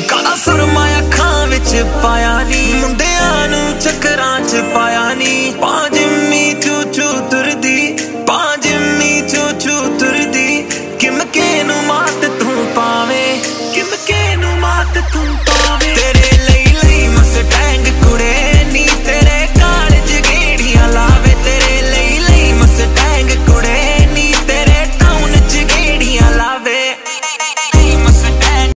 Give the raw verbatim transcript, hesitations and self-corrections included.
ਕਾਲਾ ਸੁਰਮਾ ਅੱਖਾਂ ਵਿੱਚ ਪਾਇਆ ਨੀ, ਮੁੰਡਿਆਂ ਨੂੰ ਚੱਕਰਾਂ ਚ ਪਾਇਆ ਨੀ। ਪਾ ਜਿੰਮੀ ਚੂ ਚੂ ਤੁਰਦੀ, ਪਾ ਜਿੰਮੀ ਚੂ ਚੂ ਤੁਰਦੀ, ਕਿਮਕੇ ਨੂੰ ਮਾਤ ਤੂੰ ਪਾਵੇਂ, ਕਿਮਕੇ ਨੂੰ ਮਾਤ ਤੂੰ